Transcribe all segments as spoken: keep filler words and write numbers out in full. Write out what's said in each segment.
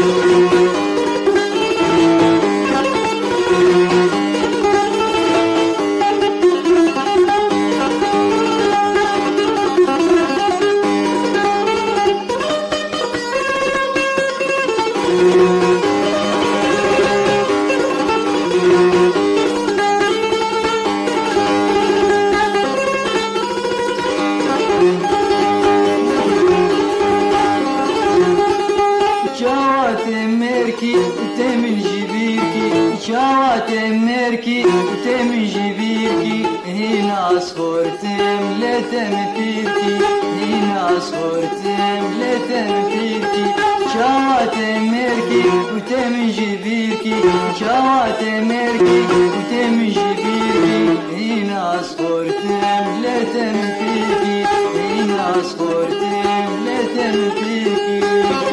تمن جبيركي شاوات مركي تمن جبيركي هنا أصفر تم لا تمثيركي هنا أصفر تم لا تمثيركي شاوات مركي وتمن جبيركي شاوات مركي وتمن جبيركي هنا أصفر تم لا تمثيركي هنا أصفر تم لا تمثيركي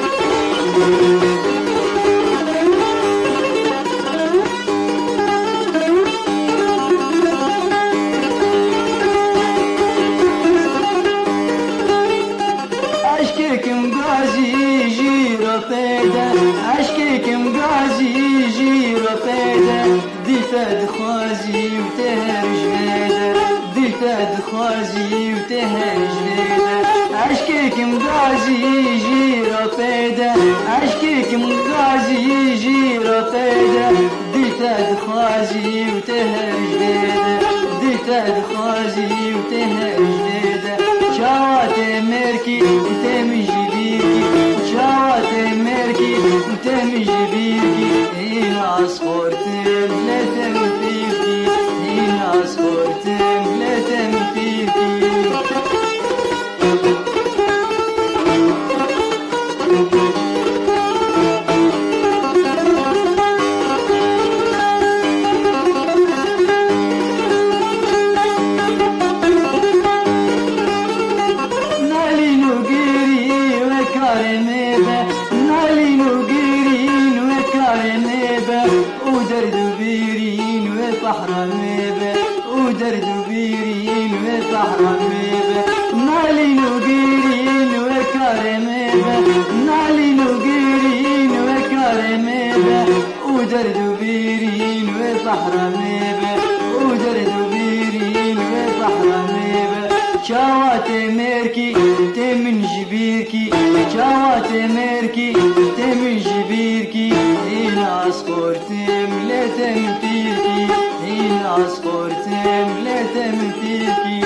عشقكم غازي جيرة فايدة دلتا دخوازي وتهرج هيدا دلتا دخوازي وتهرج هيدا عشقكم غازي جيرة فايدة عشقكم غازي جيرة فايدة دلتا دخوازي وتهرج هيدا دلتا دخوازي وتهرج هيدا شاوات مركي تمن جبيركي شاوات مركي تمن جبيركي هنا أصفر تم لا تمثيلكي هنا أصفر تم لا تمثيلكي ودرد بيرين وبحر ميبه ودرد بيرين وبحر ميبه نالي نوغيرين وكارميبه نالي نوغيرين وكارميبه ودرد بيرين وبحر ميبه ودرد بيرين وبحر ميبه شاوات مركي تمن جبيركي شاوات مركي تمن جبيركي هنا أصفر تم لا تمثيلكي هنا أصفر تم لا تمثيلكي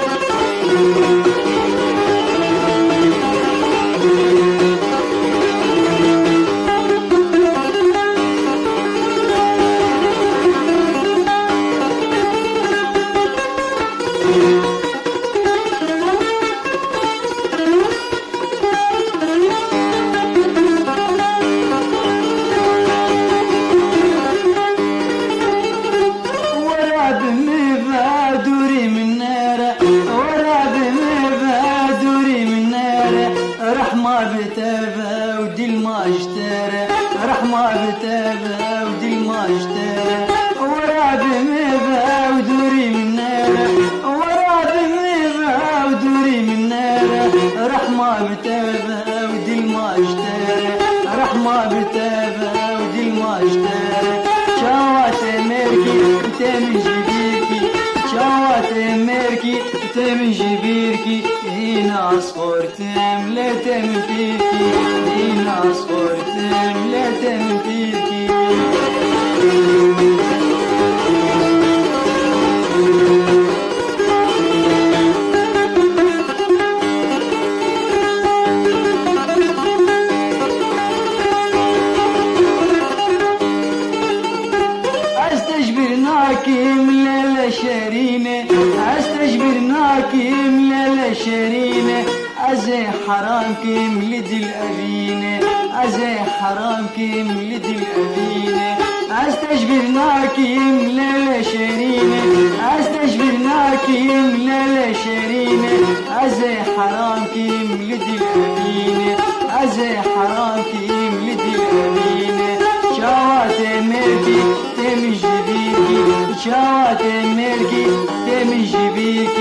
بتابة ودل ما اشترى رحمة بتابة ودل ما اشترى ورا بمبا ودوري من نارة ورا بمبا ودوري من نارة رحمة بتابة ودل ما اشترى رحمة بتابة ودل ما اشترى شاوات مركي تمن جبيركي شاوات مركي تمن جبيركي هنا أصفر تم لا تمثيلكي هنا أصفر تم لا تمثيلكي استجبرناكي ملالا شرينة استجبرناكي ملالا شرينة أزي حرامكي ملد الأبينة أزي حرامكي ملد الأبينة استجبرناكي ملالا شرينة استجبرناكي ملالا شرينة أزي حرامكي ملد الأبينة أزي حرامكي ملد الأبينة شاوات مركي تمن جبيركي شاوات مركي تمن جبيركي